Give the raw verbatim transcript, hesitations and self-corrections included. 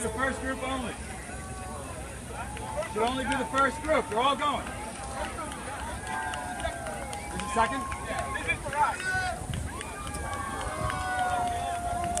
the first group only. Should only do the first group. They're all going. Is it second?